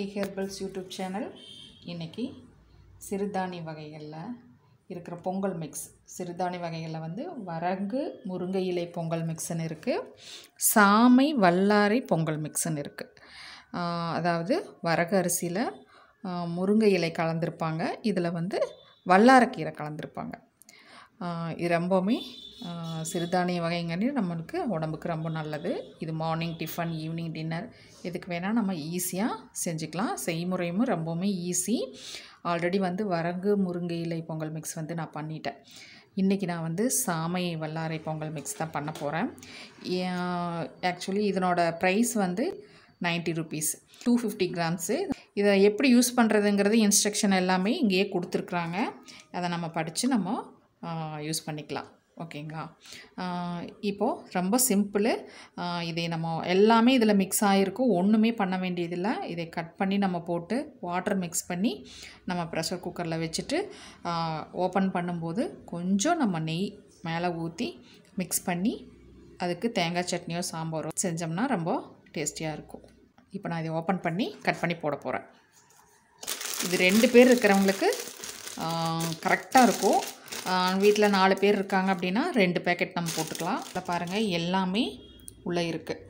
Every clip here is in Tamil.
Lucky herbals YouTube channel. இன்றைக்கி சிறுதானிய வகைகளில் இருக்கிற பொங்கல் மிக்ஸ். சிறுதானிய வகைகளில் வந்து வரகு முருங்கை இலை பொங்கல் மிக்ஸ்ன்னு இருக்குது, சாமை வல்லாரை பொங்கல் மிக்ஸ்ன்னு இருக்குது. அதாவது வரகு அரிசியில் முருங்கை இலை கலந்துருப்பாங்க, இதில் வந்து வல்லாரக்கீரை கலந்துருப்பாங்க. இது ரொம்பவுமே சிறுதானிய வகைங்கன்னு நம்மளுக்கு உடம்புக்கு ரொம்ப நல்லது. இது மார்னிங் டிஃபன், ஈவினிங் டின்னர் எதுக்கு வேணால் நம்ம ஈஸியாக செஞ்சுக்கலாம். செய்முறையும் ரொம்பவுமே ஈஸி. ஆல்ரெடி வந்து வரகு முருங்கை இலை பொங்கல் மிக்ஸ் வந்து நான் பண்ணிட்டேன். இன்றைக்கி நான் வந்து சாமை வல்லாரை பொங்கல் மிக்ஸ் தான் பண்ண போகிறேன். ஆக்சுவலி இதனோட ப்ரைஸ் வந்து 90 rupees, 250 grams. இதை எப்படி யூஸ் பண்ணுறதுங்கிறது இன்ஸ்ட்ரக்ஷன் எல்லாமே இங்கேயே கொடுத்துருக்குறாங்க. அதை நம்ம படித்து நம்ம யூஸ் பண்ணிக்கலாம். ஓகேங்களா? இப்போது ரொம்ப சிம்பிளு. இதை நம்ம எல்லாமே இதில் மிக்ஸ் ஆகிருக்கும், ஒன்றுமே பண்ண வேண்டியதில்லை. இதை கட் பண்ணி நம்ம போட்டு வாட்டர் மிக்ஸ் பண்ணி நம்ம ப்ரெஷர் குக்கரில் வச்சுட்டு ஓப்பன் பண்ணும்போது கொஞ்சம் நம்ம நெய் மேலே ஊற்றி மிக்ஸ் பண்ணி அதுக்கு தேங்காய் சட்னியோ சாம்பாரோ செஞ்சோம்னா ரொம்ப டேஸ்டியாக இருக்கும். இப்போ நான் இதை ஓப்பன் பண்ணி கட் பண்ணி போட போகிறேன். இது 2 பேர் இருக்கிறவங்களுக்கு கரெக்டாக இருக்கும். வீட்டில் 4 பேர் இருக்காங்க அப்படின்னா 2 பேக்கெட் நம்ம போட்டுக்கலாம். இதில் பாருங்கள், எல்லாமே உள்ளே இருக்குது.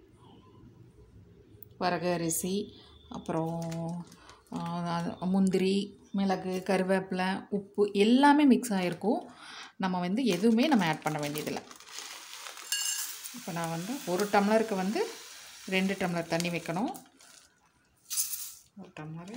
வரகு அரிசி, அப்புறம் முந்திரி, மிளகு, கருவேப்பிலை, உப்பு எல்லாமே மிக்ஸ் ஆகிருக்கும். நம்ம வந்து எதுவுமே நம்ம ஆட் பண்ண வேண்டியதில்லை. இப்போ நான் வந்து 1 டம்ளருக்கு வந்து 2 டம்ளர் தண்ணி வைக்கணும். 1 டம்ளர்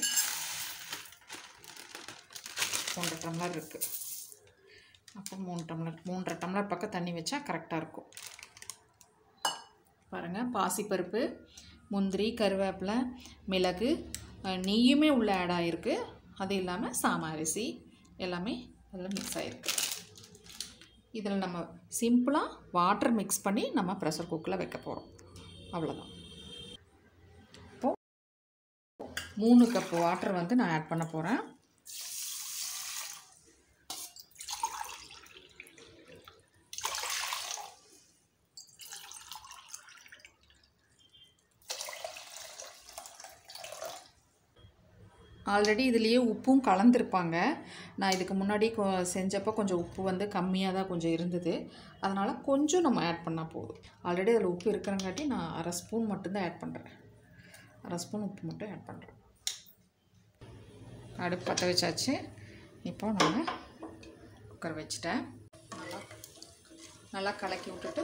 1 டம்ளர் இருக்குது. அப்போ 3 டம்ளர் 3.5 டம்ளர் பக்கம் தண்ணி வச்சா கரெக்டாக இருக்கும். பாருங்கள், பாசிப்பருப்பு, முந்திரி, கருவேப்பிலை, மிளகு, நெய்யுமே உள்ளே ஆட் ஆகிருக்கு. அது இல்லாமல் சாமை அரிசி எல்லாமே அதில் மிக்ஸ் ஆகிருக்கு. இதில் நம்ம சிம்பிளாக வாட்டர் மிக்ஸ் பண்ணி நம்ம ப்ரெஷர் குக்கரில் வைக்க போகிறோம். அவ்வளோதான். இப்போது 3 கப் வாட்டர் வந்து நான் ஆட் பண்ண போகிறேன். ஆல்ரெடி இதுலேயே உப்பும் கலந்துருப்பாங்க. நான் இதுக்கு முன்னாடி செஞ்சப்போ கொஞ்சம் உப்பு வந்து கம்மியாக தான் கொஞ்சம் இருந்தது. அதனால் கொஞ்சம் நம்ம ஆட் பண்ணால் போதும். ஆல்ரெடி அதில் உப்பு இருக்கிறங்காட்டி நான் 1/2 ஸ்பூன் மட்டும்தான் ஆட் பண்ணுறேன். 1/2 ஸ்பூன் உப்பு மட்டும் ஆட் பண்ணுறேன். அடுப்பு பற்ற வச்சாச்சு. இப்போ நான் குக்கர் வச்சுட்டேன். நல்லா கலக்கி விட்டுட்டு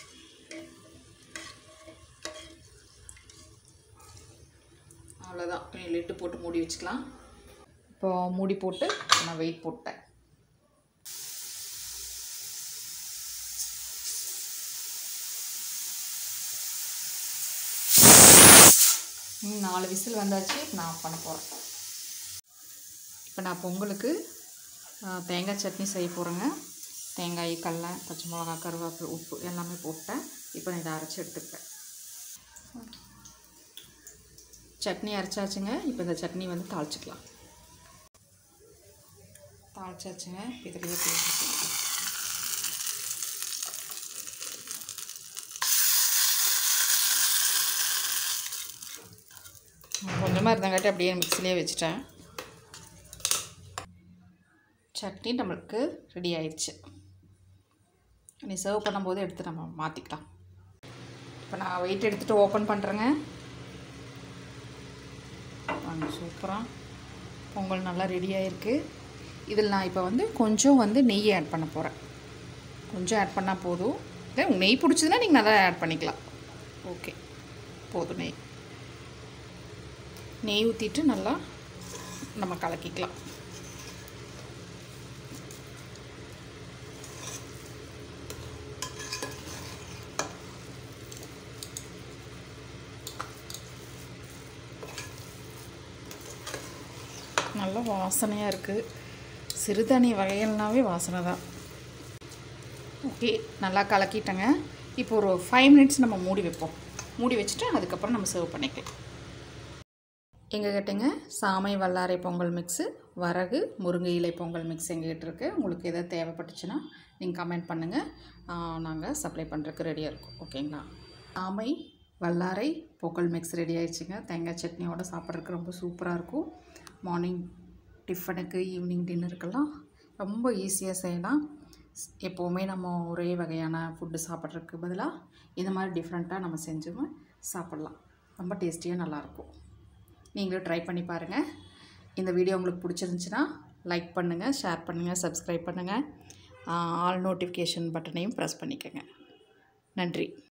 அவ்வளோதான். லிட்டு போட்டு மூடி வச்சுக்கலாம். இப்போ மூடி போட்டு நான் வெயிட் போட்டேன். நாலு விசில் வந்தாச்சு. நான் ஆஃப் பண்ண போகிறேன். இப்போ நான் பொங்கலுக்கு தேங்காய் சட்னி செய்ய போகிறேங்க. தேங்காய், கடலை, பச்சை மிளகா, கருவேப்பிலை, உப்பு எல்லாமே போட்டேன். இப்போ நான் இதை அரைச்சி எடுத்துப்பேன். சட்னி அரைச்சாச்சுங்க. இப்போ இந்த சட்னி வந்து தாளிச்சிக்கலாம். தாளிச்சாச்சுங்க. இதுலேயே போட்டு கொஞ்சமாக இருந்தங்காட்டி அப்படியே மிக்ஸிலே வச்சுட்டேன். சட்னி நம்மளுக்கு ரெடி ஆயிடுச்சு. நீ சர்வ் பண்ணும்போது எடுத்து நம்ம மாற்றிக்கலாம். இப்போ நான் வெயிட் எடுத்துகிட்டு ஓப்பன் பண்ணுறேங்க. சூப்பராக பொங்கல் நல்லா ரெடியாக இருக்குது. இதில் நான் இப்போ வந்து கொஞ்சம் வந்து நெய் ஆட் பண்ண போகிறேன். கொஞ்சம் ஆட் பண்ணால் போதும். இல்லை, நெய் பிடிச்சதுன்னா நீங்கள் நல்லா ஆட் பண்ணிக்கலாம். ஓகே, போதும். நெய் ஊற்றிட்டு நல்லா நம்ம கலக்கிக்கலாம். நல்ல வாசனையாக இருக்குது. சிறுதானிய வகைகள்னாவே வாசனை தான். ஓகே, நல்லா கலக்கிட்டேங்க. இப்போ ஒரு 5 minutes நம்ம மூடி வைப்போம். மூடி வச்சுட்டு அதுக்கப்புறம் நம்ம சர்வ் பண்ணிக்கலாம். எங்ககிட்டங்க சாமை வல்லாரை பொங்கல் மிக்ஸு, வரகு முருங்கை இலை பொங்கல் மிக்ஸ் எங்ககிட்ட இருக்குது. உங்களுக்கு எதாவது தேவைப்பட்டுச்சுன்னா நீங்கள் கமெண்ட் பண்ணுங்கள். நாங்கள் சப்ளை பண்ணுறதுக்கு ரெடியாக இருக்கோம். ஓகேங்களா? சாமை வல்லாரை பொங்கல் மிக்ஸ் ரெடி ஆயிடுச்சுங்க. தேங்காய் சட்னியோட சாப்பிட்றதுக்கு ரொம்ப சூப்பராக இருக்கும். மார்னிங் டிஃபனுக்கு, ஈவினிங் டின்னருக்கெல்லாம் ரொம்ப ஈஸியாக செய்யலாம். எப்போவுமே நம்ம ஒரே வகையான ஃபுட்டு சாப்பிட்றதுக்கு பதிலாக இந்த மாதிரி டிஃப்ரெண்ட்டாக நம்ம செஞ்சும் சாப்பிட்லாம். ரொம்ப டேஸ்டியாக நல்லாயிருக்கும். நீங்களும் ட்ரை பண்ணி பாருங்கள். இந்த வீடியோ உங்களுக்கு பிடிச்சிருந்துச்சுன்னா லைக் பண்ணுங்கள், ஷேர் பண்ணுங்கள், சப்ஸ்கிரைப் பண்ணுங்கள். ஆல் நோட்டிஃபிகேஷன் பட்டனையும் ப்ரெஸ் பண்ணிக்கோங்க. நன்றி.